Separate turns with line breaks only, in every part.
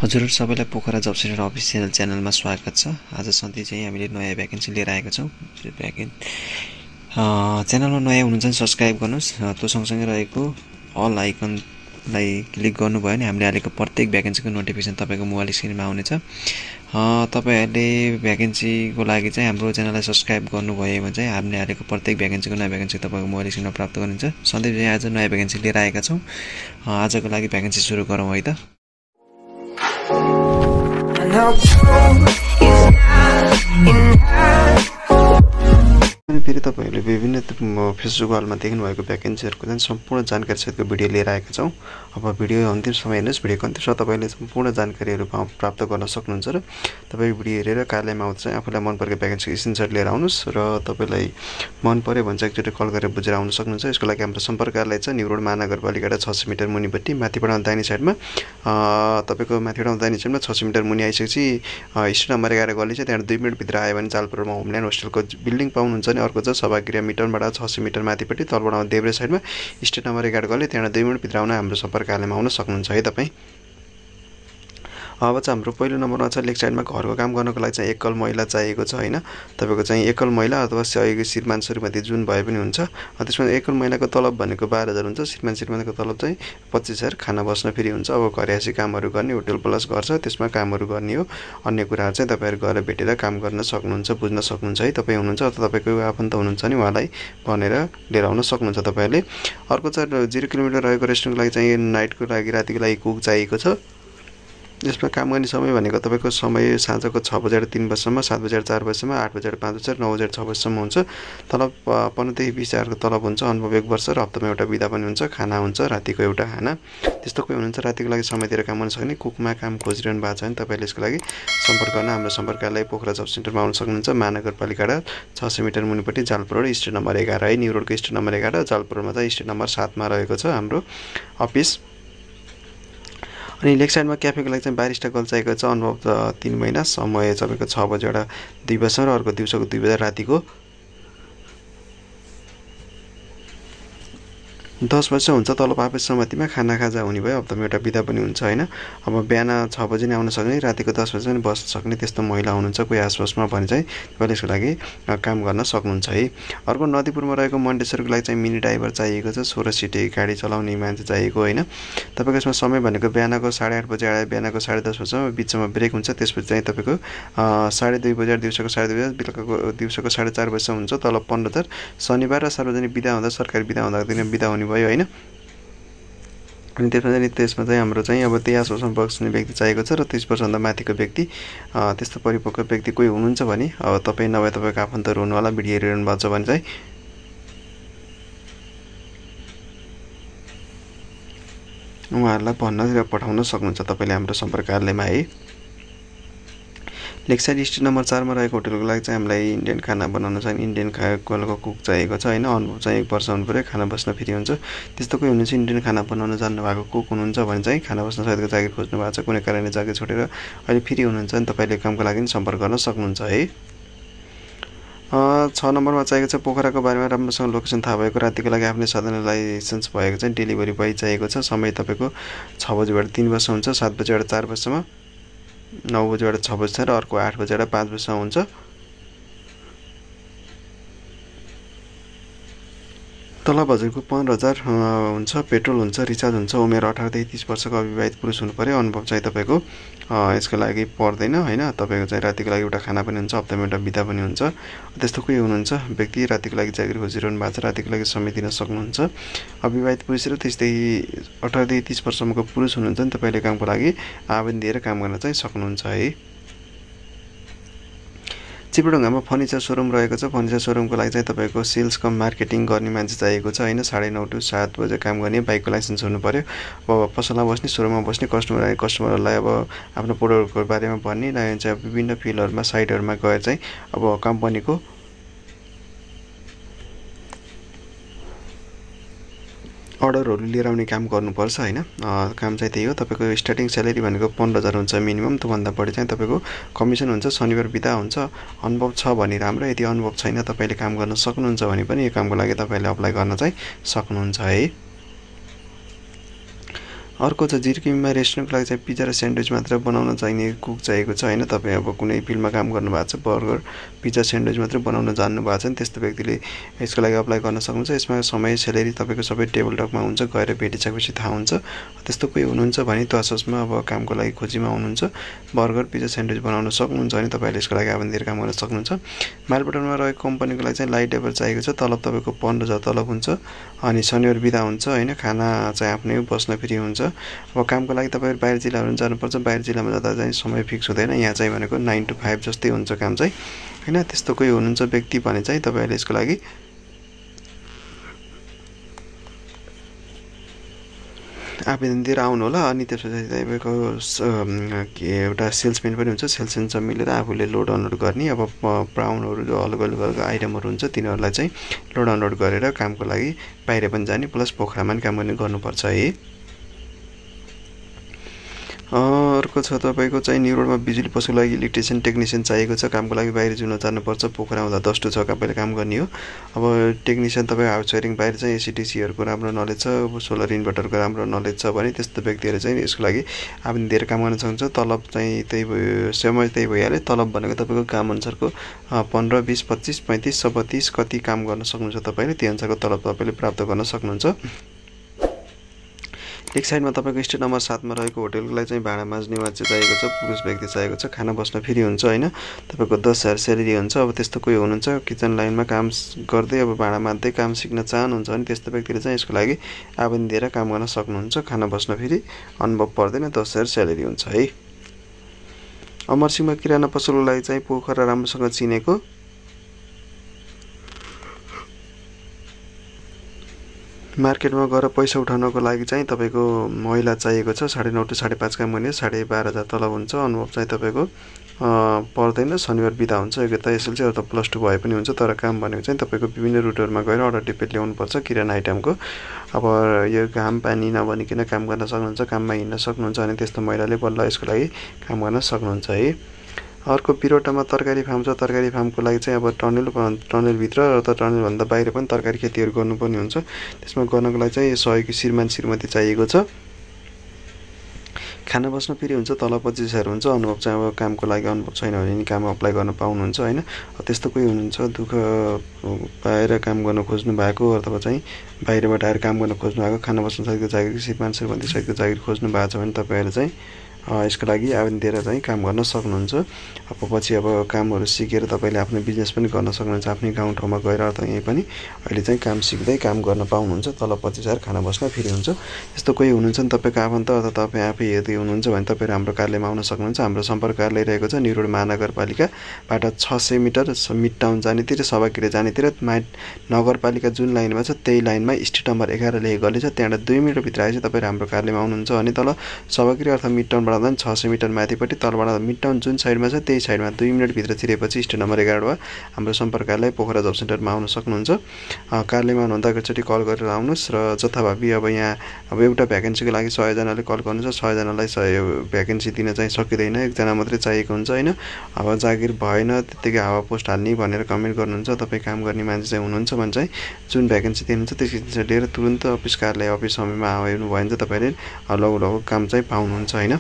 हजुर सबैलाई पोखरा जब centre official च्यानलमा स्वागत छ। आज सधैँ चाहिँ हामीले नयाँ भ्याकेन्सी लिएर आएका छौँ। च्यानलमा नयाँ हुनुहुन्छ भने सब्सक्राइब गर्नुहोस्। त्यो सँगसँगै रहेको अल आइकनलाई क्लिक गर्नुभयो भने हामीले हालेको प्रत्येक भ्याकेन्सीको नोटिफिकेसन तपाईँको मोबाइल स्क्रिनमा आउनेछ। तपाईँहरूले भ्याकेन्सीको लागि चाहिँ हाम्रो च्यानललाई सब्सक्राइब गर्नुभयो भने चाहिँ हामीले हालेको प्रत्येक भ्याकेन्सीको नयाँ भ्याकेन्सी तपाईँको मोबाइल स्क्रिनमा प्राप्त गर्नुहुन्छ। सधैँ चाहिँ आज नयाँ भ्याकेन्सी लिएर आएका छौँ। आजको लागि भ्याकेन्सी सुरु गरौँ है त। फेरि तपाईँहरूले विभिन्न फेसबुक वालमा देख्नुभएको भ्याकेन्सीहरूको चाहिँ सम्पूर्ण जानकारी सहितको भिडियो लिएर आएका छौँ। अब भिडियो अन्तिमसम्म हेर्नुहोस्। भिडियोको अन्तिमसम्म तपाईँले सम्पूर्ण जानकारीहरू प्राप्त गर्न सक्नुहुन्छ र तपाईँ भिडियो हेरेर कार्यालयमा आउँदा चाहिँ आफूलाई मन परेको भ्याकेन्सीको स्क्रिनसट लिएर आउनुहोस् र तपाईँलाई मन पऱ्यो भने चाहिँ एकचोटि कल गरेर बुझेर आउन सक्नुहुन्छ। यसको लागि हाम्रो सम्पर्क कार्यालय चाहिँ न्यू रोड महानगरपालिका 600 मिटर मुनिपट्टि माथिबाट दाहिने साइडमा तपाईँको माथिबाट दाहिने साइडमा 600 मिटर मुनि आइसकेपछि स्ट्रिट नम्बर 11 गल्ली चाहिँ त्यहाँ 2 मिनटभित्र आयो भने जालपुरमा होमल्यान्ड होस्टेलको बिल्डिङ पाउनुहुन्छ। अनि अर्को चाहिँ सभागृह मिटरबाट 600 मिटर माथिपट्टि तलबाट देब्रे साइडमा स्ट्रिट नम्बर 11 गल्ली त्यहाँ 2 मिनटभित्र आउन हाम्रो सम्पर्क कार्यालयमा आउन सक्नुहुन्छ है तपाईँ। अब चाहिँ हाम्रो पहिलो नम्बरमा छ लेक साइडमा घरको काम गर्नको लागि चाहिँ एकल महिला चाहिएको छ हैन। तपाईको चाहिँ एकल महिला अथवा सहयोगी श्रीमान श्रीमती जुन भए पनि हुन्छ। त्यसमा एकल महिलाको तलब भनेको 12,000 हुन्छ। श्रीमान श्रीमतीको तलब चाहिँ 25,000। खाना बस्न फ्री हुन्छ। अब घरयासी कामहरू गर्ने होटल प्लस गर्छ त्यसमा कामहरू गर्ने हो। अन्य कुराहरू चाहिँ तपाईहरु गएर भेटेर काम गर्न सक्नुहुन्छ, बुझ्न सक्नुहुन्छ है। तपाई हुनुहुन्छ अथवा तपाईको आफन्त हुनुहुन्छ नि उहाँलाई भनेर लिएर आउन सक्नुहुन्छ तपाईहरुले। अर्को चाहिँ 0 किलोमिटर रहेको रेस्टुरेन्टको लागि चाहिँ नाइटको लागि रातिको लागि कुक चाहिएको छ। यसमा काम गर्ने समय भनेको तपाईको समय साँझको 6 बजेर 3 बजेसम्म, 7 बजेर 4 बजेसम्म, 8 बजेर 5 बजेर, 9 बजेर 6 बजेसम्म हुन्छ। तलब 15 देखि 20,000 को तलब हुन्छ। अनुभव 1 वर्ष र हप्तामा एउटा बिदा पनि हुन्छ। खाना हुन्छ रातिको एउटा खाना। त्यस्तो कोही हुनुहुन्छ रातिको लागि समय दिएर काम गर्न सक्ने कुकमा काम खोजिरहनु भएको छ भने तपाईले यसको लागि सम्पर्क गर्न हाम्रो सम्पर्क कार्यालय पोखरा जब सेन्टरमा आउन सक्नुहुन्छ। महानगरपालिका 600 मिटर मुनिपट्टि जालपुर रोड स्ट्रिट नम्बर 11 है। न्यू रोडको स्ट्रिट नम्बर 11 जालपुरमा चाहिँ स्ट्रिट नम्बर 7 मा रहेको छ हाम्रो अफिस। अनि लेक साइडमा क्याफेको लागि चाहिँ बारिस्टा गल चाहिएको छ। अनुभव 3 महिना, समय तपाईको 6 बजेबाट 2 बजेसम्म र अर्को दिउँसोको 2 बजे रातिको 10 बजे हुन्छ। तलब आपस सहमतिमा खाना खाजा हुने भयो। हप्तामा एउटा बिदा पनि हुन्छ हैन। अब बिहान 6 बजे नै आउन सक्ने, रातिको 10 बजे पनि बस्न सक्ने त्यस्तो महिला हुनुहुन्छ कोही आसपासमा भने चाहिँ तपाईले यसको लागि काम गर्न सक्नुहुन्छ है। अर्को नदीपुरमा रहेको मण्डेश्वरको लागि चाहिँ मिनी ड्राइभर चाहिएको छ। 16 सिटे गाडी चलाउने मान्छे चाहिएको हैन। तपाईको यसमा समय भनेको बिहानको 8:30 बजे आएर बिहानको 10:30 बजेसम्म बिचमा ब्रेक हुन्छ। त्यसपछि चाहिँ तपाईको 2:30 बजे दिउँसोको 2:30 बजे बेलुकाको दिउँसोको 4:30 बजेसम्म हुन्छ। तलब 15,000। शनिबार र सार्वजनिक बिदा हुँदा सरकारी बिदा हुँदा दिन बिदा हुने भयो हैन। अनि त्यसमा चाहिँ हाम्रो चाहिँ अब 23 वर्षसम्म बस्ने व्यक्ति चाहिएको छ र 30 वर्षभन्दा माथिको व्यक्ति त्यस्तो परिपक्व व्यक्ति कोही हुनुहुन्छ भने अब तपाई नभए तपाईको आफन्तहरु हुनुवाला भिडियो हेरिरहनु भएको छ भने चाहिँ उहाँहरुलाई भन्न र पठाउन सक्नुहुन्छ तपाईले हाम्रो सम्पर्क कार्यालयमा है। लेक साइड स्ट्रिट नम्बर 4 मा रहेको होटलको लागि चाहिँ हामीलाई इन्डियन खाना बनाउन चाहिँ इन्डियन खानाको कुक चाहिएको छ हैन। अनुभव चाहिँ 1 वर्ष हुनु पर्यो। खाना बस्न फ्री हुन्छ। त्यस्तो कोही हुनुहुन्छ इन्डियन खाना बनाउन जान्नु भएको कुक हुनुहुन्छ भने चाहिँ खाना बस्न सहितको जागिर खोज्नु भएको छ। कुनै कारणले जागिर छोडेर अहिले फ्री हुनुहुन्छ भने तपाईले कामको लागि सम्पर्क गर्न सक्नुहुन्छ है। 6 नम्बरमा चाहिएको छ पोखराको बारेमा राम्रोसँग लोकेसन थाहा भएको रातिको लागि आफ्नै साधन लाइसेन्स भएको चाहिँ डेलिभरी बोय चाहिएको छ। समय तपाईको 6 बजेबाट 3 बजेसम्म हुन्छ। 7 बजेबाट 4 बजेसम्म, 9 बजेबाट 6 बजेसम्म र अर्को 8 बजेबाट 5 बजेसम्म हुन्छ। तलब हजुरको 15,000 हुन्छ। पेट्रोल हुन्छ, रिचार्ज हुन्छ। उमेर 18 देखि 30 वर्षको अविवाहित पुरुष हुनु पर्यो। अनुभव चाहिँ तपाईको यसको लागि पर्दैन हैन। तपाईको चाहिँ रातिको लागि एउटा खाना पनि हुन्छ। हप्तामा एउटा बिदा पनि हुन्छ। त्यस्तो कोही हुनुहुन्छ व्यक्ति रातिको लागि जागिर खोजिरहनु भएको छ, रातिको लागि समय दिन सक्नुहुन्छ। अविवाहित पुरुष र 30 देखि 18 देखि 30 वर्षसम्मको पुरुष हुनुहुन्छ भने तपाईले कामको लागि आवेदन दिएर काम गर्न चाहिँ सक्नुहुन्छ है। चिपडुङ्गामा फर्निचर सोरुम रहेको छ। फर्निचर सोरुमको लागि चाहिँ तपाईको सेल्स कम मार्केटिङ गर्ने मान्छे चाहिएको छ हैन। 9:30 टु 7 बजे काम गर्ने। बाइकको लाइसेन्स हुनु पर्यो। अब पसलमा बस्ने, सोरुममा बस्ने कस्टमरलाई अब आफ्नो प्रोडक्टको बारेमा भन्ने नयाँ चाहिँ विभिन्न फिल्डहरुमा साइटहरुमा गएर चाहिँ अब कम्पनीको अर्डरहरु लिएर आउने काम गर्नुपर्छ हैन। काम चाहिँ त्यही हो। तपाईको स्टार्टिङ स्यालेरी भनेको 15,000 हुन्छ मिनिमम। त्यो भन्दा बढी चाहिँ तपाईको कमिसन हुन्छ। शनिबार बिदा हुन्छ। अनुभव छ भने राम्रो। यदि अनुभव छैन तपाईले काम गर्न सक्नुहुन्छ भने पनि यो कामको लागि तपाईले अप्लाई गर्न चाहिँ सक्नुहुन्छ है। अर्को छ जिर्किममा रेस्टुरेन्टको लागि चाहिँ पिज्जा र स्यान्डविच मात्र बनाउन चाहिने कुक चाहिएको छ हैन। तपाईँ अब कुनै फिल्डमा काम गर्नुभएको छ, बर्गर पिज्जा स्यान्डविच मात्रै बनाउन जान्नु भएको छ नि, त्यस्तो व्यक्तिले यसको लागि अप्लाई गर्न सक्नुहुन्छ। यसमा समय स्यालेरी तपाईँको सबै टेबल टकमा हुन्छ, गएर भेटिसकेपछि थाहा हुन्छ। त्यस्तो कोही हुनुहुन्छ भने तसमा अब कामको लागि खोजीमा हुनुहुन्छ, बर्गर पिज्जा स्यान्डविच बनाउन सक्नुहुन्छ भने तपाईँले यसको लागि आवेदन दिएर काम गर्न सक्नुहुन्छ। माइलपटनमा रहेको कम्पनीको लागि चाहिँ लाइट लेबर चाहिएको छ। तलब तपाईँको 15,000 तलब हुन्छ अनि शनिबार बिदा हुन्छ हैन। खाना चाहिँ आफ्नै बस्न फ्री हुन्छ। अब कामको लागि तपाईहरु बाहिर जिल्लाहरु जानुपर्छ। बाहिर जिल्लामा जाँदा चाहिँ समय फिक्स हुँदैन। यहाँ चाहिँ भनेको 9 to 5 जस्तै हुन्छ काम चाहिँ हैन। त्यस्तो कोही हुनुहुन्छ व्यक्ति भने चाहिँ तपाईहरुले यसको लागि आवेदन दिएर आउनु होला। अनि त्यसपछि तपाईको एउटा सेल्सम्यान पनि हुन्छ। सेल्सम्यानसँग मिलेर आफूले लोड अनलोड गर्ने अब ब्राउनहरु जो अलग अलग आइटमहरु हुन्छ तिनीहरुलाई चाहिँ लोड अनलोड गरेर कामको लागि बाहिर पनि जाने प्लस पोखरामा पनि काम गर्ने गर्नुपर्छ है। अर्को छ तपाईको चाहिँ न्यू रोडमा बिजुली पसलको लागि इलेक्ट्रिशियन टेक्निशियन चाहिएको छ। कामको लागि बाहिर जुन जानुपर्छ। पोखरा हुँदा 10 to 6 पहिले काम गर्ने हो। अब टेक्निशियन तपाईँ हाउस वायरिङ बाहिर चाहिँ एसीडीसीहरुको राम्रो नलेज छ, सोलर इन्भर्टरको राम्रो नलेज छ भने त्यस्तो व्यक्तिहरु चाहिँ यसको लागि आवेदन दिएर काम गर्न सक्नुहुन्छ। तलब चाहिँ त्यही भयो, समय त्यही भइहाल्यो। तलब भनेको तपाईको काम अनुसारको 15 20 25 35 36 कति काम गर्न सक्नुहुन्छ तपाईले, त्यो अनुसारको तलब तपाईले प्राप्त गर्न सक्नुहुन्छ। एक साइडमा तपाईको स्टेट नम्बर 7 मा रहेको होटलको लागि चाहिँ भाडा माझ्ने मान्छे चाहिएको छ, पुरुष व्यक्ति चाहिएको छ। खाना बस्न फ्री हुन्छ हैन। तपाईको 10,000 स्यालेरी हुन्छ। अब त्यस्तो कोही हुनुहुन्छ किचन लाइनमा काम गर्दै अब भाडा माझ्दै काम सिक्न चाहनुहुन्छ भने त्यस्तो व्यक्तिले चाहिँ यसको लागि आवेदन दिएर काम गर्न सक्नुहुन्छ। खाना बस्न फ्री, अनुभव पर्दैन, 10,000 स्यालेरी हुन्छ है। अमरसिंहमा किराना पसलको लागि चाहिँ पोखरा राम्रोसँग चिनेको मार्केटमा गएर पैसा उठाउनको लागि चाहिँ तपाईको महिला चाहिएको छ। 9.5 to 5.5 काम गर्ने, 12,500 तलब हुन्छ। अनुभव चाहिँ तपाईको पर्दैन। शनिबार बिदा हुन्छ। योग्यता एसएलसी अथवा +2 भए पनि हुन्छ। तर काम भनेको चाहिँ तपाईको विभिन्न रुटहरुमा गएर अर्डर टिपेट ल्याउनु पर्छ किराना आइटमको। अब यो घाम पानी नबनिकन काम गर्न सक्नुहुन्छ, काममा हिँड्न सक्नुहुन्छ अनि त्यस्तो महिलाले बल्ल यसको लागि काम गर्न सक्नुहुन्छ है। अर्को पिरोटामा तरकारी फार्म छ। तरकारी फार्मको लागि चाहिँ अब टनल भित्र र त टनल भन्दा बाहिर पनि तरकारी खेतीहरु गर्नुपर्ने हुन्छ। त्यसमा गर्नको लागि चाहिँ सहयोगी श्रीमान श्रीमती चाहिएको छ। खाना बस्न फ्री हुन्छ। तलब 25,000 हुन्छ। अनुभव चाहिँ अब कामको लागि अनुभव छैन भने नि काम अप्लाई गर्न पाउनुहुन्छ हैन। त्यस्तो कोही हुनुहुन्छ दुःख पाएर काम गर्न खोज्नु भएको अथवा चाहिँ बाहिरबाट आएर काम गर्न खोज्नु भएको, खाना बस्न सकेको जागिर श्रीमान श्रीमती सकेको जागिर खोज्नु भएको छ भने तपाईहरु चाहिँ यसको लागि आवेदन दिएर चाहिँ काम गर्न सक्नुहुन्छ। अब पछि अब कामहरु सिकेर तपाईले आफ्नो बिजनेस पनि गर्न सक्नुहुन्छ। आफ्नै गाउँ ठाउँमा गएर अथवा यही पनि अहिले चाहिँ काम सिक्दै काम गर्न पाउनुहुन्छ। तलब 25,000, खाना बस्न फ्री हुन्छ। यस्तो कोही हुनुहुन्छ नि तपाईको आफन्त अथवा तपाई आफै हेर्दै हुनुहुन्छ भने तपाईहरु हाम्रो कार्यालयमा आउन सक्नुहुन्छ। हाम्रो सम्पर्क कार्यालय रहेको छ न्यू रोड महानगरपालिकाबाट 600 मिटर मिड टाउन जानेतिर, सभागृह जानेतिर नगरपालिका जुन लाइनमा छ त्यही लाइनमा स्ट्रिट नम्बर 11 लेखेको गल्ली छ। त्यहाँबाट 2 मिटर भित्र आएपछि तपाईहरु हाम्रो कार्यालयमा आउनुहुन्छ भने तल सभागृह अथवा मिड टाउन 600 मिटर माथिपट्टि तलबाट मिड टाउन जुन साइडमा छ त्यही साइडमा 2 मिनेट भित्र छिरेपछि स्टेट नम्बर 11 मा हाम्रो सम्पर्क कार्यालय पोखरा जब सेन्टरमा आउन सक्नुहुन्छ। कार्यालयमा आउनुहुँदा एकचोटि कल गरेर आउनुस् र जथाभावी अब यहाँ अब एउटा भ्याकेन्सीको लागि 100 जनाले कल गर्नुहुन्छ। 100 जनालाई भ्याकेन्सी दिन चाहिँ सकिदैन, एकजना मात्रै चाहिएको हुन्छ हैन। अब जागिर भएन त्यतिकै हावा पोस्ट हाल्ने भनेर कमेन्ट गर्नुहुन्छ। तपाई काम गर्ने मान्छे चाहिँ हुनुहुन्छ भने चाहिँ जुन भ्याकेन्सी दिनुहुन्छ त्यसको लिएर तुरुन्त अफिस कार्यालय अफिस समयमा आउनु भयो भने चाहिँ तपाईले लगभग काम चाहिँ पाउनुहुन्छ हैन।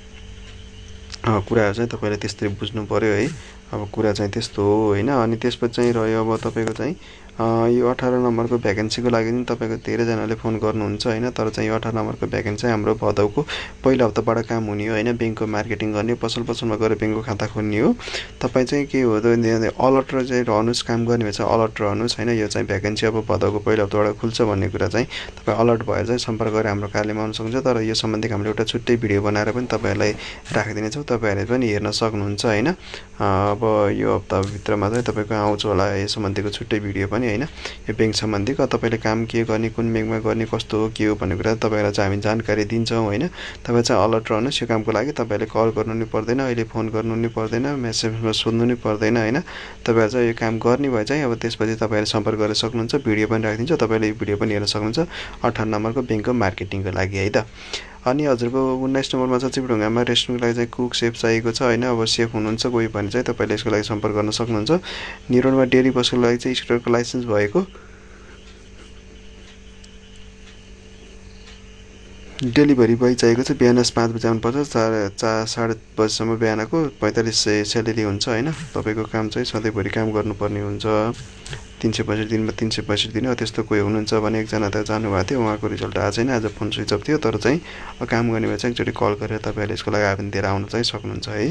कुराहरु चाहिँ तपाईले त्यस्तै बुझ्नु पर्यो है। अब कुरा चाहिँ त्यस्तो हो हैन। अनि त्यसपछि चाहिँ रह्यो अब तपाईको चाहिँ यो 18 नम्बरको भ्याकेन्सीको लागि नि तपाईको धेरै जनाले फोन गर्नुहुन्छ हैन। तर चाहिँ यो 18 नम्बरको भ्याकेन्सी हाम्रो भदौको पहिलो हप्ताबाट काम हुने हो हैन। बैंकको मार्केटिङ गर्ने, पसलमा गएर बैंकको खाता खोल्ने हो। तपाई चाहिँ के हो त अलर्ट र चाहिँ रहनुस्, काम गर्ने भएछ अलर्ट रहनुस् हैन। यो चाहिँ भ्याकेन्सी अब भदौको पहिलो हप्ताबाट खुल्छ भन्ने कुरा चाहिँ तपाई अलर्ट भएर चाहिँ सम्पर्क गरेर हाम्रो कार्यालयमा आउन सक्नुहुन्छ। तर यो सम्बन्धी हामीले एउटा छुट्टै भिडियो बनाएर पनि तपाईहरुलाई राखिदिने छौं, तपाईहरुले पनि हेर्न सक्नुहुन्छ हैन। अब यो हप्ता भित्रमा चाहिँ तपाईको आउँछ होला यो सम्बन्धीको छुट्टै भिडियो पनि हैन। यो बैंक सम्बन्धीको तपाईले काम के गर्ने, कुन बैंकमा गर्ने, कस्तो हो के हो भन्ने कुरा तपाईहरुलाई चाहिँ हामी जानकारी दिन्छौं हैन। तपाई चाहिँ अलर्ट रहनुस्। यो कामको लागि तपाईले कल गर्नु नि पर्दैन, अहिले फोन गर्नु नि पर्दैन, मेसेजमा सोध्नु नि पर्दैन हैन। तपाईहरु चाहिँ यो काम गर्ने भए चाहिँ अब त्यसपछि तपाईहरुले सम्पर्क गर्न सक्नुहुन्छ। भिडियो पनि राखिदिन्छ, तपाईले यो भिडियो पनि हेर्न सक्नुहुन्छ 18 नम्बरको बैंकको मार्केटिङको लागि है त। अनि हजुरको 19 नम्बरमा छ चिपढुङ्गामा रेस्टुरेन्टको लागि चाहिँ कुक सेफ चाहिएको छ हैन। अब सेफ हुनुहुन्छ कोही भने चाहिँ तपाईले यसको लागि सम्पर्क गर्न सक्नुहुन्छ। निरोडमा डेरी बसको लागि चाहिँ स्कुटरको लाइसेन्स भएको डेलिभरी बोय चाहिएको छ। बिहान 5 बजे आउनुपर्छ, 4:30 बजीसम्म बिहानको 4500 स्यालेरी हुन्छ होइन। तपाईँको काम चाहिँ सधैँभरि काम गर्नुपर्ने हुन्छ। 365 दिनमा 365 दिन। त्यस्तो कोही हुनुहुन्छ भने एकजना त जानुभएको थियो, उहाँको रिजल्ट आएको छैन, आज फोन स्विच अफ थियो। तर चाहिँ काम गर्ने भए चाहिँ एकचोटि कल गरेर तपाईँहरूले यसको लागि आवेदन दिएर आउन चाहिँ सक्नुहुन्छ है।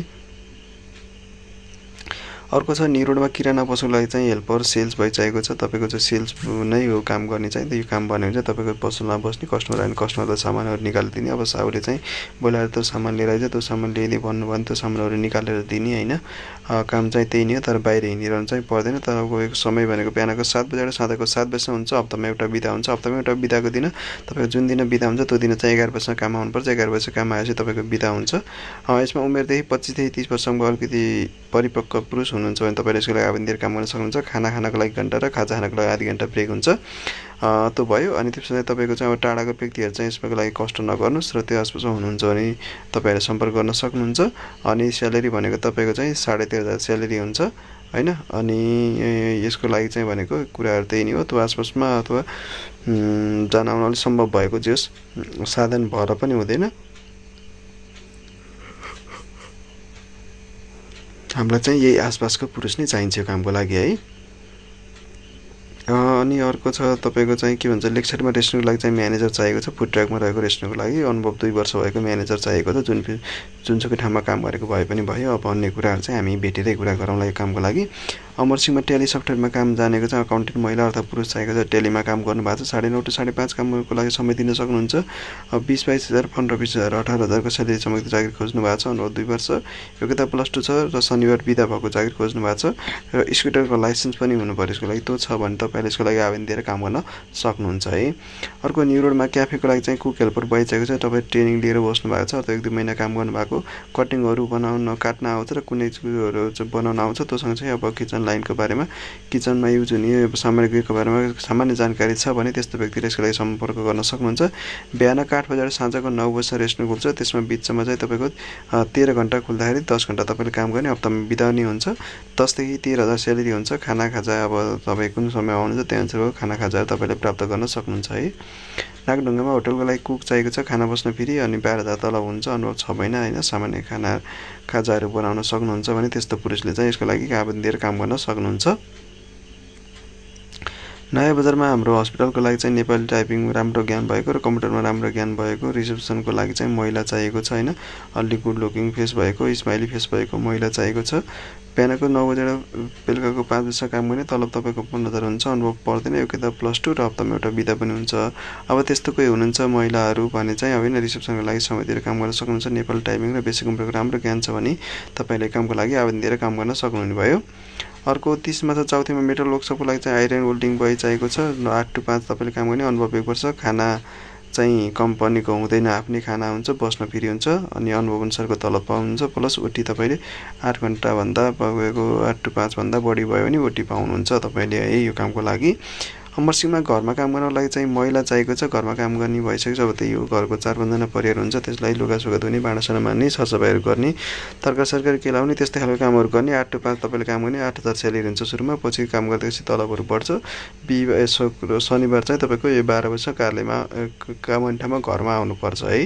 अर्को छ न्यू रोडमा किराना पसलको लागि चाहिँ हेल्पर सेल्स बोय चाहिएको छ। तपाईँको चाहिँ सेल्स नै हो काम गर्ने चाहिँ। यो काम भन्यो भने चाहिँ तपाईँको पसलमा बस्ने, कस्टमर आयो भने कस्टमरलाई सामानहरू निकालिदिने। अब साउले चाहिँ बोलाएर त्यो सामान लिएर आइज, त्यो सामान ल्याइदिए भन्नुभयो भने त्यो सामानहरू निकालेर दिने होइन। काम चाहिँ त्यही नै हो, तर बाहिर हिँडिरहनु चाहिँ पर्दैन। तर अब समय भनेको बिहानको 7 बजेबाट साँझको 7 बजीसम्म हुन्छ। हप्तामा एउटा बिदा हुन्छ। हप्तामा एउटा बिदाको दिन तपाईँको जुन दिन बिदा हुन्छ त्यो दिन चाहिँ 11 बजीसम्म काम आउनुपर्छ। 11 बजी काम आएपछि तपाईँको बिदा हुन्छ। यसमा उमेरदेखि 25 देखि 30 वर्षसम्म अलिकति परिपक्व पुरुष हुनुहुन्छ भने तपाईँले यसको लागि आवेदन दिएर काम गर्न सक्नुहुन्छ। खाना खानको लागि घन्टा र खाजा खानको लागि आधी घन्टा ब्रेक हुन्छ। त्यो भयो। अनि त्यसपछि तपाईँको चाहिँ अब टाढाको व्यक्तिहरू चाहिँ यसको लागि कष्ट नगर्नुहोस् र त्यो आसपासमा हुनुहुन्छ भने तपाईँहरूले सम्पर्क गर्न सक्नुहुन्छ। अनि स्यालेरी भनेको तपाईँको चाहिँ 13,500 स्यालेरी हुन्छ होइन। अनि यसको लागि चाहिँ भनेको कुराहरू त्यही नै हो। त्यो आसपासमा अथवा जान आउन अलिक सम्भव भएको जे होस्, साधन भएर पनि हुँदैन। हामीलाई चाहिँ यही आसपासको पुरुष नै चाहिन्छ यो कामको लागि है। अनि अर्को छ तपाईँको चाहिँ के भन्छ, लेक साइडमा रेस्टुरेन्टको लागि चाहिँ म्यानेजर चाहिएको छ। फुड ट्र्याकमा रहेको रेस्टुरेन्टको लागि अनुभव 2 वर्ष भएको म्यानेजर चाहिएको छ। जुनसुकै ठाउँमा काम गरेको भए पनि भयो। अब अन्य कुराहरू चाहिँ हामी भेटेरै कुरा गरौँला यो कामको लागि। अमरसिंहमा टेली सफ्टवेयरमा काम जानेको चाहिँ अकाउन्टेन्ट महिला अर्थात् पुरुष चाहिएको छ। टेलीमा काम गर्नुभएको छ। 9:30 to 5:30 कामको लागि समय दिन सक्नुहुन्छ। 20,000, 22,000, 15,000, 18,000को स्यालेरी सम्बन्धित चाकरी खोज्नु भएको छ। अनुभव 2 वर्ष, योग्यता +2 छ र शनिबार बिदा भएको चाकरी खोज्नु भएको छ र स्कुटरको लाइसेन्स पनि हुनु पर्यो यसको लागि। त्यो छ भने तपाईँले यसको लागि आवेदन दिएर काम गर्न सक्नुहुन्छ है। अर्को न्यू रोडमा क्याफेको लागि चाहिँ कुक हेल्पर बोय चाहिएको छ। तपाईँ ट्रेनिङ लिएर बस्नु भएको छ अथवा 1-2 महिना काम गर्नुभएको, कटिङहरू बनाउन काट्न आउँछ र कुनै कुरोहरू चाहिँ बनाउन आउँछ। त्योसँग चाहिँ अब किचन लाइनको बारेमा, किचनमा युज हुने सामग्रीको बारेमा सामान्य जानकारी छ भने त्यस्तो व्यक्तिले यसको लागि सम्पर्क गर्न सक्नुहुन्छ। बिहान 8 बजेर साँझको 9 बजीसम्म रेस्टुरेन्ट खुल्छ। त्यसमा बिचमा चाहिँ तपाईँको 13 घन्टा खुल्दाखेरि 10 घन्टा तपाईँले काम गर्ने, हप्तामा बिदा नि हुन्छ। 10 देखि 13,000 स्यालेरी हुन्छ। खाना खाजा अब तपाईँ कुन समय आउनुहुन्छ त्यही अनुसारको खाना खाजाहरू तपाईँले प्राप्त गर्न सक्नुहुन्छ है। नागढुङ्गामा होटलको लागि कुक चाहिएको छ। खाना बस्न फेरि अनि 12,000 तलब हुन्छ। अनुभव 6 महिना होइन। सामान्य खाना खाजाहरू बनाउन सक्नुहुन्छ भने त्यस्तो पुरुषले चाहिँ यसको लागि आवेदन दिएर काम गर्न सक्नुहुन्छ। नयाँ बजारमा हाम्रो हस्पिटलको लागि चाहिँ नेपाली टाइपिङ राम्रो ज्ञान भएको र कम्प्युटरमा राम्रो ज्ञान भएको, रिसेप्सनको लागि चाहिँ महिला चाहिएको छ होइन। अलि गुड लुकिङ फेस भएको, स्माइली फेस भएको महिला चाहिएको छ। बिहानको 9 बजेर बेलुकाको 5 बजीसम्म काम गर्ने, तलब तपाईँको 15,000 हुन्छ। अनुभव पर्दैन, योग्यता +2 र हप्तामा एउटा बिदा पनि हुन्छ। अब त्यस्तो कोही हुनुहुन्छ महिलाहरू भने चाहिँ होइन, रिसेप्सनको लागि समय दिएर काम गर्न सक्नुहुन्छ। नेपाली टाइपिङ र बेसिक कम्प्युटरको राम्रो ज्ञान छ भने तपाईँले कामको लागि आवेदन दिएर काम गर्न सक्नुहुने भयो। अर्को 30मा छ चौथीमा मेटल वर्कसपको लागि चाहिँ आइरन वेल्डिङ बोय चाहिएको छ। 8 to 5 तपाईँले काम गर्ने, अनुभव 1 वर्ष। खाना चाहिँ कम्पनीको हुँदैन, आफ्नै खाना हुन्छ, बस्न फ्री हुन्छ अनि अनुभव अनुसारको तलब पाउनुहुन्छ। प्लस ओटी तपाईँले 8 घन्टाभन्दा तपाईँको 8 to 5 भन्दा बढी भयो भने ओटी पाउनुहुन्छ तपाईँले है यो कामको लागि। अमरसिंहमा घरमा काम गर्नको लागि चाहिँ महिला चाहिएको छ। घरमा काम गर्ने भइसकेको छ। अब त्यही हो, घरको 4-5 जना परिवार हुन्छ, त्यसलाई लुगासुगा धुने, भाँडासाँडा मान्ने, सरसफाइहरू गर्ने, तरकारी केलाउने, त्यस्तै खालको कामहरू गर्ने। 8 to 5 तपाईँले काम गर्ने, 8,000 स्यालेरी हुन्छ सुरुमा। पछि काम गर्दैपछि तलबहरू बढ्छ। शनिबार चाहिँ तपाईँको यो 12 बजीसम्म कार्यालयमा काम गर्ने ठाउँमा घरमा आउनुपर्छ है।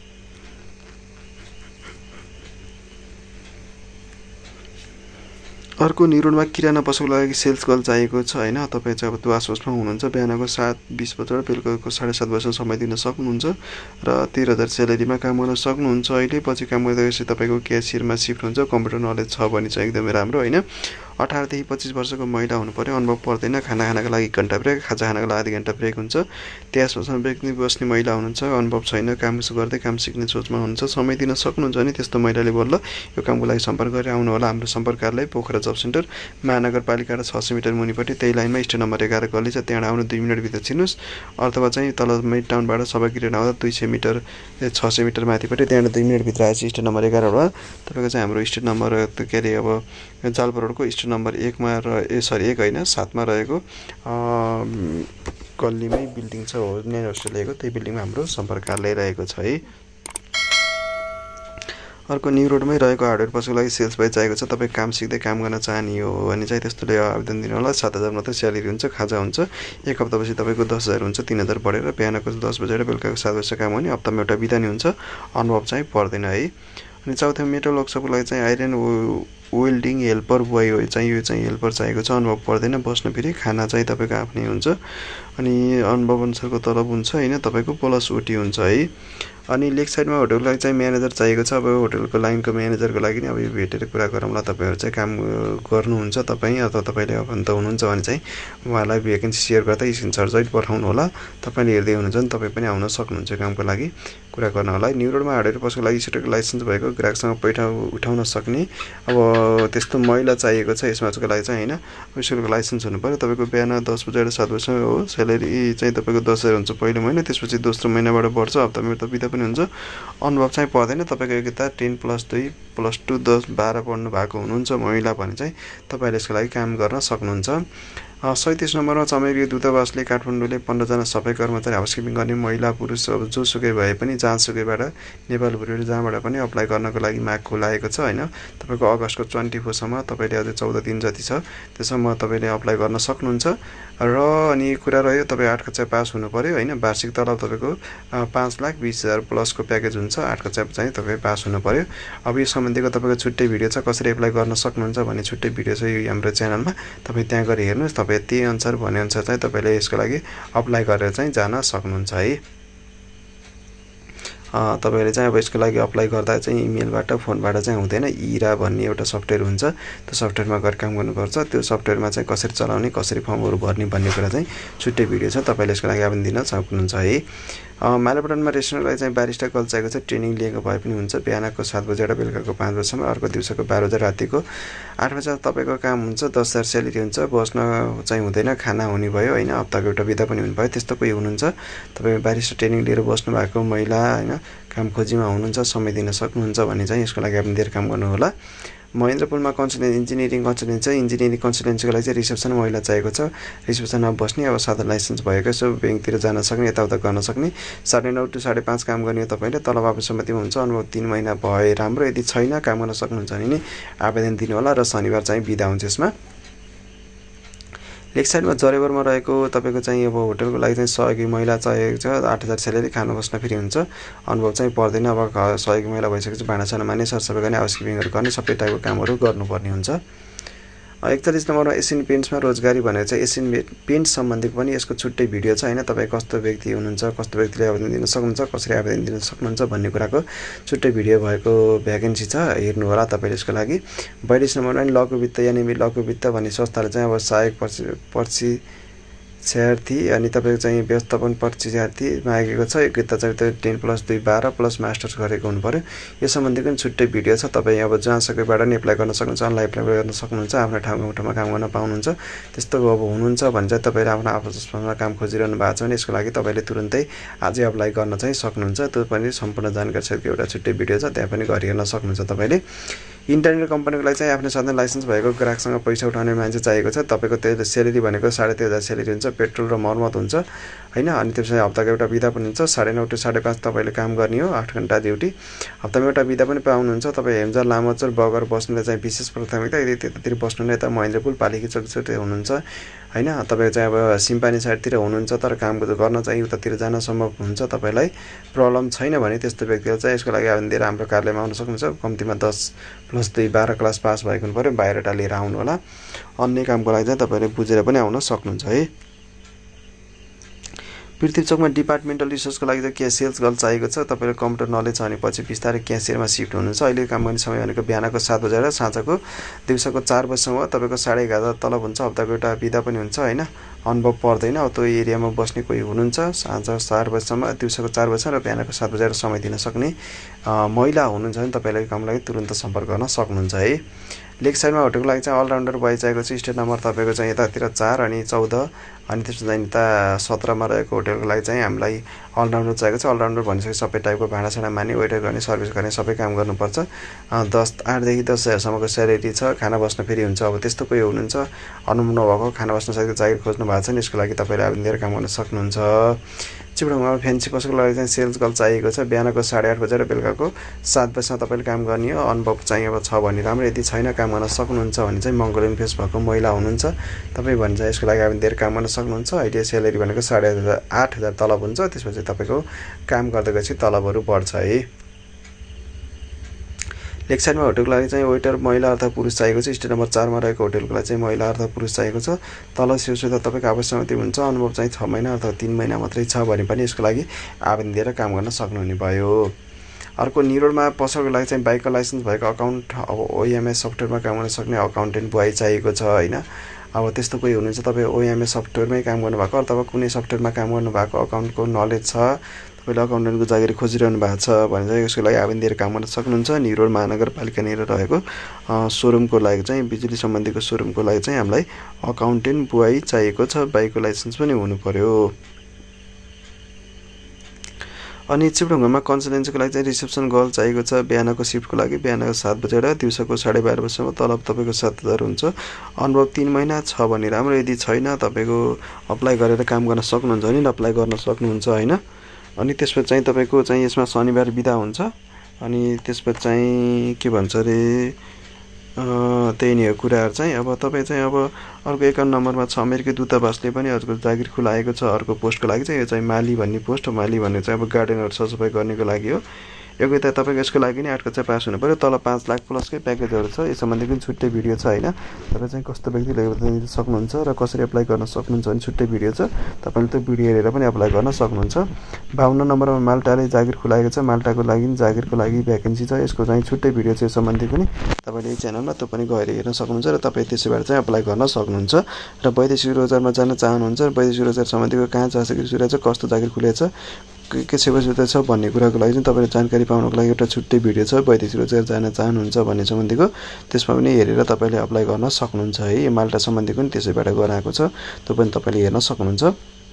अर्को न्यू रोडमा किराना पसलको लागि सेल्स गर्ल चाहिएको छ होइन। तपाईँ चाहिँ अब त्यो आसपासमा हुनुहुन्छ। बिहानको 7:20 बजेर बेलुकाको 7:30 बजीसम्म समय दिन सक्नुहुन्छ र 13,000 स्यालेरीमा काम गर्न सक्नुहुन्छ अहिले। पछि काम गर्दाखेरि तपाईँको क्यासियरमा सिफ्ट हुन्छ। कम्प्युटर नलेज छ भने चाहिँ एकदमै राम्रो होइन। 18 देखि 25 वर्षको महिला हुनु पर्यो। अनुभव पर्दैन। खाना खानको लागि 1 घन्टा ब्रेक, खाजा खानको लागि आधी घन्टा ब्रेक हुन्छ। त्यसपछि व्यक्ति बस्ने महिला हुनुहुन्छ। अनुभव छैन। काम गर्दै काम सिक्ने सोचमा हुनुहुन्छ। समय दिन सक्नुहुन्छ भने त्यस्तो महिलाले बल्ल यो कामको लागि सम्पर्क गरेर आउनु होला। हाम्रो सम्पर्क कार्यालय पोखरा जब सेन्टर, महानगरपालिका र 600 मिटर मुनिपट्टि, त्यही लाइनमा स्टेट नम्बर 11 गल्ली छ। त्यहाँ आउनु 2 मिनटभित्र छिर्नुहोस्। अथवा चाहिँ तल मेड टाउनबाट सभागिरी आउँदा 200 मिटर 600 मिटर माथिपट्टि, त्यहाँ 2 मिनटभित्र आएपछि स्टेट नम्बर 11 होला। तपाईँको चाहिँ हाम्रो स्टेट नम्बर के अरे अब जालपा रोडको स्टेट नम्बर 1 मा 1 होइन 7 मा रहेको गल्लीमै बिल्डिङ छ, न्याय अस्ट्रेलियाको, त्यही बिल्डिङमा हाम्रो सम्पर्क कार्यालय रहेको छ है। अर्को न्यू रोडमै रहेको हार्डवेयर पसलको लागि सेल्स बय चाहिएको छ। तपाईँ काम सिक्दै काम गर्न चाहने हो भने चाहिँ त्यस्तोले आवेदन दिनु होला। 7,000 मात्रै स्यालेरी हुन्छ, खाजा हुन्छ। एक हप्तापछि तपाईँको 10,000 हुन्छ, 3,000 बढेर बिहानको 10 बजेर बेलुकाको 7 बजेसम्म काम हुने। हप्तामा एउटा बिदा नि हुन्छ, अनुभव चाहिँ पर्दैन है। अनि चौथो मेटल वर्कसपको लागि चाहिँ आइरन वेल्डिङ हेल्पर बोय हो चाहिँ यो चाहिँ हेल्पर चाहिएको छ। अनुभव पर्दैन, बस्न फेरि खाना चाहिँ तपाईँको आफ्नै हुन्छ अनि अनुभव अनुसारको तलब हुन्छ होइन, तपाईँको प्लस ओटी हुन्छ है। अनि लेग साइडमा होटलको लागि चाहिँ म्यानेजर चाहिएको छ। अब होटलको लाइनको म्यानेजरको लागि नि अब यो भेटेर कुरा गरौँला। तपाईँहरू चाहिँ काम गर्नुहुन्छ तपाईँ अथवा तपाईँले आफन्त हुनुहुन्छ भने चाहिँ उहाँलाई भ्याकेन्सी सेयर गर्दा स्क्रिनसट सहित पठाउनु होला। तपाईँले हेर्दै हुनुहुन्छ भने तपाईँ पनि आउन सक्नुहुन्छ कामको लागि कुरा गर्न होला। न्यू रोडमा हार्डवेयर पसलको लागि स्टोरको लाइसेन्स भएको ग्राहकसँग पैसा उठाउन सक्ने अब त्यस्तो महिला चाहिएको छ यसमाको लागि चाहिँ होइन। स्टोरको लाइसेन्स हुनु पऱ्यो। तपाईँको बिहान 10 बजेर 7 बजीसम्म हो। स्यालेरी चाहिँ तपाईँको 10,000 हुन्छ पहिलो महिना, त्यसपछि दोस्रो महिनाबाट बढ्छ। हप्तामा त बिदा पनि हुन्छ, अनुभव चाहिँ पर्दैन। तपाईँको योग्यता 10+2 +2 10 12 पढ्नु भएको हुनुहुन्छ महिला भने चाहिँ तपाईँले यसको लागि काम गर्न सक्नुहुन्छ। 37 नम्बरमा चमेली दूतावासले काठमाडौँले 15जना सफाई कर्मचारी हाउसकिपिङ गर्ने महिला पुरुष अब जोसुकै भए पनि जहाँसुकैबाट नेपाल भुरेर जहाँबाट पनि अप्लाई गर्नको लागि माग खुलाएको छ होइन। तपाईँको अगस्तको 24सम्म तपाईँले अझै 14 दिन जति छ त्यसम्म तपाईँले अप्लाई गर्न सक्नुहुन्छ। र अनि कुरा रह्यो तपाईँ 8 कक्षा पास हुनु पऱ्यो होइन। वार्षिक तलब तपाईँको 5,20,000 प्लसको प्याकेज हुन्छ। 8 कक्षा चाहिँ तपाईँ पास हुनु पऱ्यो। अब यो सम्बन्धीको तपाईँको छुट्टै भिडियो छ, कसरी एप्लाई गर्न सक्नुहुन्छ भन्ने छुट्टै भिडियो छ यो हाम्रो च्यानलमा। तपाईँ त्यहाँ गएर हेर्नुहोस्। तपाईँ त्यही अनुसार भनेअनुसार चाहिँ तपाईँले यसको लागि अप्लाई गरेर चाहिँ जान सक्नुहुन्छ है। तपाईँले चाहिँ अब यसको लागि अप्लाई गर्दा चाहिँ इमेलबाट फोनबाट चाहिँ हुँदैन। इरा भन्ने एउटा सफ्टवेयर हुन्छ, त्यो सफ्टवेयरमा गएर काम गर्नुपर्छ। त्यो सफ्टवेयरमा चाहिँ कसरी चलाउने, कसरी फर्महरू भर्ने भन्ने कुरा चाहिँ छुट्टै भिडियो छ, तपाईँले यसको लागि आवेदन दिन सक्नुहुन्छ है। मालापटनमा रेस्टुरेन्टको लागि चाहिँ बारिस्टा कल चाहिएको छ। ट्रेनिङ लिएको भए पनि हुन्छ। बिहानको 7 बजेर बेलुकाको 5 बजीसम्म, अर्को दिउँसोको 12 बजे रातिको 8 बजे तपाईँको काम हुन्छ। 10,000 स्यालेरी हुन्छ। बस्न चाहिँ हुँदैन, खाना हुने भयो होइन। हप्ताको एउटा बिदा पनि हुने भयो। त्यस्तो कोही हुनुहुन्छ तपाईँ बारिस्टा ट्रेनिङ लिएर बस्नु भएको महिला होइन, काम खोजीमा हुनुहुन्छ, समय दिन सक्नुहुन्छ भने चाहिँ यसको लागि आवेदन दिएर काम गर्नु होला। महेन्द्रपुरमा इन्जिनियरिङ कन्सल्टेन्सी छ। इन्जिनियरिङ कन्सल्टेन्सीको लागि चाहिँ रिसेप्सन महिला चाहिएको छ। रिसेप्सनमा बस्ने अब साधारण लाइसेन्स भएको यसो ब्याङ्कतिर जान सक्ने, यताउता गर्न सक्ने। 9:30 to 5:30 काम गर्ने हो तपाईँले। तलब आपसम्मतिमा हुन्छ। अनुभव 3 महिना भए राम्रो। यदि छैन काम गर्न सक्नुहुन्छ भने नि आवेदन दिनु होला र शनिबार चाहिँ बिदा हुन्छ यसमा। लेक साइडमा जरेबरमा रहेको तपाईँको चाहिँ अब होटलको लागि चाहिँ सहयोगी महिला चाहिएको छ। 8,000 स्यालेरी, खाना बस्न फेरि हुन्छ। अनुभव चाहिँ पर्दैन। अब सहयोगी महिला भइसकेपछि भाँडासाना माने, सरसफाइ गर्ने, हाउसकिपिङहरू गर्ने, सबै टाइपको कामहरू गर्नुपर्ने हुन्छ। 41 नम्बरमा एसियन पेन्ट्समा रोजगारी भनेर चाहिँ एसियन पेन्ट सम्बन्धीको पनि यसको छुट्टै भिडियो छ होइन। तपाईँ कस्तो व्यक्ति हुनुहुन्छ, कस्तो व्यक्तिले आवेदन दिन सक्नुहुन्छ, कसरी आवेदन दिन सक्नुहुन्छ भन्ने कुराको छुट्टै भिडियो भएको भ्याकेन्सी छ, हेर्नु होला तपाईँले यसको लागि। 42 नम्बरमा नि लघु वित्त यानि लघु वित्त भन्ने संस्थाले चाहिँ अब सहायक परीक्षार्थी अनि तपाईँको चाहिँ व्यवस्थापन परीक्षार्थी मागेको छ। योग्यता चाहिँ 10+2 12 प्लस मास्टर्स गरेको हुनु पऱ्यो। यो सम्बन्धी पनि छुट्टै भिडियो छ। तपाईँ अब जहाँसकैबाट नि एप्लाई गर्न सक्नुहुन्छ, अनलाइन एप्लाई गर्न सक्नुहुन्छ, आफ्नो ठाउँमा काम गर्न पाउनुहुन्छ। त्यस्तो अब हुनुहुन्छ भने चाहिँ तपाईँले आफ्नो आफूमा काम खोजिरहनु भएको छ भने यसको लागि तपाईँले तुरुन्तै आजै अप्लाई गर्न चाहिँ सक्नुहुन्छ। त्यो पनि सम्पूर्ण जानकारी सहितको एउटा छुट्टै भिडियो छ, त्यहाँ पनि गरिहेर्न सक्नुहुन्छ तपाईँले। इन्टरनेट कम्पनीको लागि चाहिँ आफ्नो साधन लाइसेन्स भएको ग्राहकसँग पैसा उठाउने मान्छे चाहिएको छ। तपाईँको त्यो स्यालेरी भनेको 13,500 स्यालेरी हुन्छ। पेट्रोल र मर्मत हुन्छ होइन। अनि त्यसपछि हप्ताको एउटा बिदा पनि हुन्छ। 9:30 to 5:30 तपाईँले काम गर्ने हो, 8 घन्टा ड्युटी। हप्तामा एउटा बिदा पनि पाउनुहुन्छ। तपाईँ हेम्जा लामोचोल बगर बस्नुलाई चाहिँ विशेष प्राथमिकता। यदि त्यतातिर बस्नु नै त महेन्द्रपुल पालिकी चोकचोटि हुनुहुन्छ होइन। तपाईँ चाहिँ अब सिम्पानी साइडतिर हुनुहुन्छ तर काम गर्न चाहिँ उतातिर जान सम्भव हुन्छ, तपाईँलाई प्रब्लम छैन भने त्यस्तो व्यक्तिले चाहिँ यसको लागि आवेदन दिएर हाम्रो कार्यालयमा आउन सक्नुहुन्छ। कम्तीमा 10+2 12 क्लास पास भएको हुनु पऱ्यो। बायोडाटा लिएर आउनु होला। अन्य कामको लागि चाहिँ तपाईँले बुझेर पनि आउन सक्नुहुन्छ है। पृथ्वी चोकमा डिपार्टमेन्टल रिसर्चको लागि चाहिँ सेल्स गर्ल चाहिएको छ। तपाईँले कम्प्युटर नलेज छ भने पछि बिस्तारै क्यासियरमा सिफ्ट हुनुहुन्छ। अहिले काम गर्ने समय भनेको बिहानको 7 बजेर साँझको दिउँसोको 4 बजीसम्म। तपाईँको 11:30 तलब हुन्छ। हप्ताको एउटा बिदा पनि हुन्छ होइन। अनुभव पर्दैन। अब त्यो एरियामा बस्ने कोही हुनुहुन्छ, साँझ 4 बजीसम्म, दिउँसोको 4 बजीसम्म र बिहानको 7 बजेर समय दिन सक्ने महिला हुनुहुन्छ भने तपाईँले कामको लागि तुरुन्त सम्पर्क गर्न सक्नुहुन्छ है। लेक साइडमा होटलको लागि चाहिँ अलराउन्डर बोय चाहिएको छ। स्टेट नम्बर तपाईँको चाहिँ यतातिर 4 अनि 14 अनि त्यसपछि चाहिँ यता 17मा रहेको होटलको लागि चाहिँ हामीलाई अलराउन्डर चाहिएको छ। अलराउन्डर भनिसके सबै टाइपको भाँडासाँडा माने, वेटर गर्ने, सर्भिस गर्ने, सबै काम गर्नुपर्छ। 8 देखि 10,000सम्मको स्यालेरी छ। खाना बस्न फेरि हुन्छ। अब त्यस्तो कोही हुनुहुन्छ अनुभव नभएको, खाना बस्न सकेको जागिर खोज्नु भएको छ नि, यसको लागि तपाईँले आवेदन दिएर काम गर्न सक्नुहुन्छ। चिप्डोङमा फ्यान्सी पोस्टको लागि चाहिँ सेल्स गर्ल चाहिएको छ। बिहानको 8:30 बजेर बेलुकाको 7 बजेसम्म तपाईँले काम गर्ने हो। अनुभव चाहिँ अब छ भने राम्रो, यदि छैन काम गर्न सक्नुहुन्छ भने चाहिँ मङ्गोलियन फेस भएको महिला हुनुहुन्छ तपाईँ भने चाहिँ यसको लागि आवेदन दिएर काम गर्न सक्नुहुन्छ। अहिले सेलेरी भनेको 8,500 तलब हुन्छ। त्यसपछि तपाईँको काम गर्दै गएपछि तलबहरू बढ्छ है। लेग साइडमा होटलको लागि चाहिँ वेटर महिला अथवा पुरुष चाहिएको छ। स्टेट नम्बर 4 मा रहेको होटलको लागि चाहिँ महिला अथवा पुरुष चाहिएको छ। तल सेवा तपाईँको आवश्यकता हुन्छ। अनुभव चाहिँ 6 महिना अथवा 3 महिना मात्रै छ भने पनि यसको लागि आवेदन दिएर काम गर्न सक्नुहुने भयो। अर्को निरोडमा पसलको लागि चाहिँ बाइकको लाइसेन्स भएको अकाउन्ट अब ओएमएस सफ्टवेयरमा काम गर्न सक्ने अकाउन्टेन्ट बुवाई चाहिएको छ हैन। अब त्यस्तो कोही हुनुहुन्छ तपाईँ ओएमएस सफ्टवेयरमै काम गर्नुभएको अथवा कुनै सफ्टवेयरमा काम गर्नुभएको अकाउन्टको नलेज छ, तपाईँले अकाउन्टेन्टको जागिर खोजिरहनु भएको छ भने चाहिँ यसको लागि आवेदन दिएर काम गर्न सक्नुहुन्छ। निरोड महानगरपालिका निर रहेको सोरुमको लागि चाहिँ बिजुली सम्बन्धीको सोरुमको लागि चाहिँ हामीलाई अकाउन्टेन्ट बुवाई चाहिएको छ। बाइकको लाइसेन्स पनि हुनु पर्यो। अनि चिप्डोङमा कन्सल्टेन्सीको लागि चाहिँ रिसेप्सन गर्ल चाहिएको छ। बिहानको सिफ्टको लागि बिहानको 7 बजेर दिउँसोको 12:30 बजेसम्म तलब तपाईँको 7,000 हुन्छ। अनुभव 3 महिना छ भने राम्रो, यदि छैन तपाईँको अप्लाई गरेर काम गर्न सक्नुहुन्छ भने अप्लाई गर्न सक्नुहुन्छ हैन। अनि त्यसपछि चाहिँ तपाईँको चाहिँ यसमा शनिबार बिदा हुन्छ। अनि त्यसपछि चाहिँ के भन्छ अरे त्यही नै हो कुराहरू चाहिँ। अब तपाईँ चाहिँ अब अर्को 51 नम्बरमा छ अमेरिकी दूतावासले पनि अर्को जागिर खुलाएको छ। अर्को पोस्टको लागि चाहिँ यो चाहिँ माली भन्ने पोस्ट हो। माली भन्ने चाहिँ अब गार्डनहरू सफाइ गर्नेको लागि हो। योग्यता तपाईँको यसको लागि नै 8 कक्षा पास हुनु पर्यो। तल 5 लाख प्लसकै प्याकेजहरू छ। यस सम्बन्धी पनि छुट्टै भिडियो छ हैन। तपाईँ चाहिँ कस्तो व्यक्तिले बताउन सक्नुहुन्छ र कसरी अप्लाई गर्न सक्नुहुन्छ भने छुट्टै भिडियो छ। तपाईँले त्यो भिडियो हेरेर पनि अप्लाई गर्न सक्नुहुन्छ। 52 नम्बरमा माल्टाले जागिर खुलाएको छ। माल्टाको लागि जागिरको लागि भ्याकेन्सी छ। यसको चाहिँ छुट्टै भिडियो छ। यस सम्बन्धी पनि तपाईँले यो च्यानलमा त्यो पनि गएर हेर्न सक्नुहुन्छ र तपाईँ त्यसैबाट चाहिँ अप्लाई गर्न सक्नुहुन्छ। र वैदेशिक रोजगारमा जान चाहनुहुन्छ, वैदेशिक रोजगार सम्बन्धीको कहाँ जा सकेको छ, कस्तो जागिर खुलेको छ, के सेवा सुविधा छ भन्ने कुराको लागि चाहिँ तपाईँले जानकारी पाउनको लागि एउटा छुट्टै भिडियो छ। वैदेशिक रोजगार जान चाहनुहुन्छ भन्ने सम्बन्धीको त्यसमा पनि हेरेर तपाईँले अप्लाई गर्न सक्नुहुन्छ है। यो माल्टा सम्बन्धीको पनि त्यसैबाट गराएको छ। त्यो पनि तपाईँले हेर्न सक्नुहुन्छ।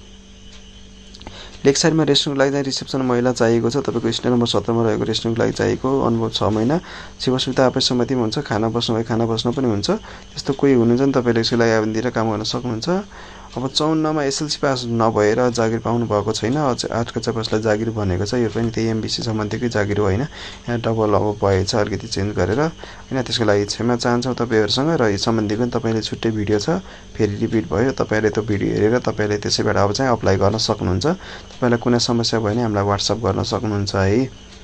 लेग साइडमा रेस्टुरेन्टको लागि चाहिँ रिसेप्सन महिला चाहिएको छ। तपाईँको स्टेट नम्बर 17 मा रहेको रेस्टुरेन्टको लागि चाहिएको। अनुभव 6 महिना। सेवा सुविधा आपस सहमतिमा हुन्छ। खाना बस्नु भए खाना बस्न पनि हुन्छ। त्यस्तो कोही हुनुहुन्छ नि तपाईँले यसको लागि आवेदन दिएर काम गर्न सक्नुहुन्छ। अब 54 मा एसएलसी पास नभएर जागिर पाउनु भएको छैन। 8 कक्षा पासलाई जागिर भनेको छ। यो पनि त्यही एमबिसी सम्बन्धीकै जागिर हो हैन। यहाँ डबल अब भएछ अलिकति चेन्ज गरेर हैन। त्यसको लागि क्षमा चाहन्छौँ तपाईँहरूसँग। र यो सम्बन्धीको पनि तपाईँले छुट्टै भिडियो छ। फेरि रिपिट भयो। तपाईँले त्यो भिडियो हेरेर तपाईँले त्यसैबाट अब चाहिँ अप्लाई गर्न सक्नुहुन्छ। तपाईँलाई कुनै समस्या भयो भने हामीलाई WhatsApp गर्न सक्नुहुन्छ है।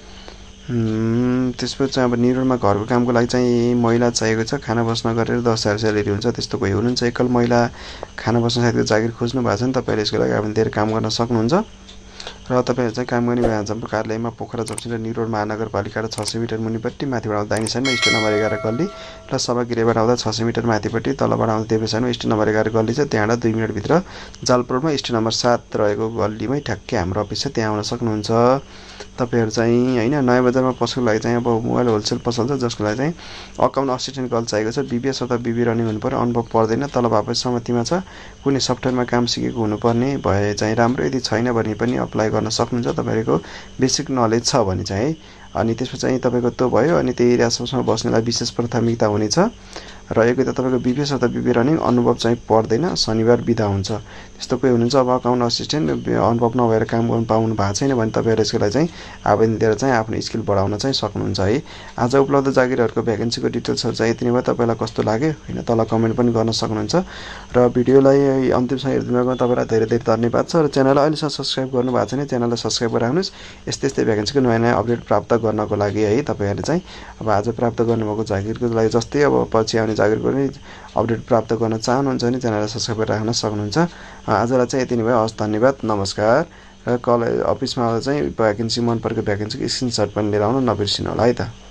त्यसपछि चाहिँ अब निरोडमा घरको कामको लागि चाहिँ महिला चाहिएको छ। खाना बस्न गरेर 10,000 स्यालेरी हुन्छ। त्यस्तो कोही हुनुहुन्छ एकल महिला खाना बस्न साथीको जागिर खोज्नु भएको छ भने तपाईँले यसको लागि आवेदन दिएर काम गर्न सक्नुहुन्छ। र तपाईँहरू चाहिँ काम गर्ने हाम्रो कार्यालयमा पोखरा जक्सन र निरोड महानगरपालिका र 600 मिटर मुनिपट्टि, माथिबाट आउँदा दाहिने साइडमा स्टेट नम्बर 11 गल्ली र सभागृहबाट आउँदा 600 मिटर माथिपट्टि, तलबाट आउँदा देब्रे साइडमा स्टेट नम्बर 11 गल्ली छ। त्यहाँबाट 2 मिनटभित्र जालपुरमा स्टेट नम्बर 7 रहेको गल्लीमै ठ्याक्कै हाम्रो अफिस छ। त्यहाँ आउन सक्नुहुन्छ तपाईँहरू चाहिँ हैन। नयाँ बजारमा पसलको लागि चाहिँ अब मोबाइल होलसेल पसल छ जसको लागि चाहिँ अकाउन्ट असिस्टेन्ट गर्ल चाहिएको छ। बीबीएस अथवा बीबी रनिङ हुनु पर्यो। अनुभव पर्दैन। तलब आपस सहमतिमा छ। कुनै सफ्टवेयरमा काम सिकेको हुनुपर्ने भए चाहिँ राम्रो, यदि छैन भने पनि अप्लाई गर्न सक्नुहुन्छ तपाईँको बेसिक नलेज छ भने चाहिँ है। अनि त्यसपछि चाहिँ तपाईँको त्यो भयो। अनि त्यही एरियासम्म बस्नेलाई विशेष प्राथमिकता हुनेछ। र योग्यता तपाईँको बीबीएस अथवा बीबी रनिङ, अनुभव चाहिँ पर्दैन। शनिबार बिदा हुन्छ। त्यस्तो कोही हुनुहुन्छ अब अकाउन्ट असिस्टेन्ट अनुभव नभएर काम गर्न पाउनु भएको छैन भने तपाईँहरू यसको लागि चाहिँ आवेदन दिएर चाहिँ आफ्नो स्किल बढाउन चाहिँ सक्नुहुन्छ है। आज उपलब्ध जागिरहरूको भ्याकेन्सीको डिटेल्सहरू चाहिँ यति नै भयो। तपाईँलाई कस्तो लाग्यो हैन तल कमेन्ट पनि गर्न सक्नुहुन्छ। र भिडियोलाई अन्तिमसम्म हेरिदिनुमा तपाईँलाई धेरै धेरै धन्यवाद छ। र च्यानललाई अहिलेसम्म सब्स्क्राइब गर्नु भएको छैन च्यानललाई सब्स्क्राइब गराउनुहोस्। यस्तै यस्तै भ्याकेन्सीको नयाँ नयाँ अपडेट प्राप्त गर्नको लागि है। तपाईँहरूले चाहिँ अब आज प्राप्त गर्नुभएको जागिरको लागि जस्तै अब पछि आउने जागिरको पनि अपडेट प्राप्त गर्न चाहनुहुन्छ भने च्यानललाई सब्स्क्राइब गरेर राख्न सक्नुहुन्छ। आजलाई चाहिँ यति नै भयो। हस् धन्यवाद नमस्कार। र कल अफिसमा चाहिँ भ्याकेन्सी मन परेको भ्याकेन्सीको स्क्रिनसट पनि लिएर आउनु नबिर्सिनु होला है त।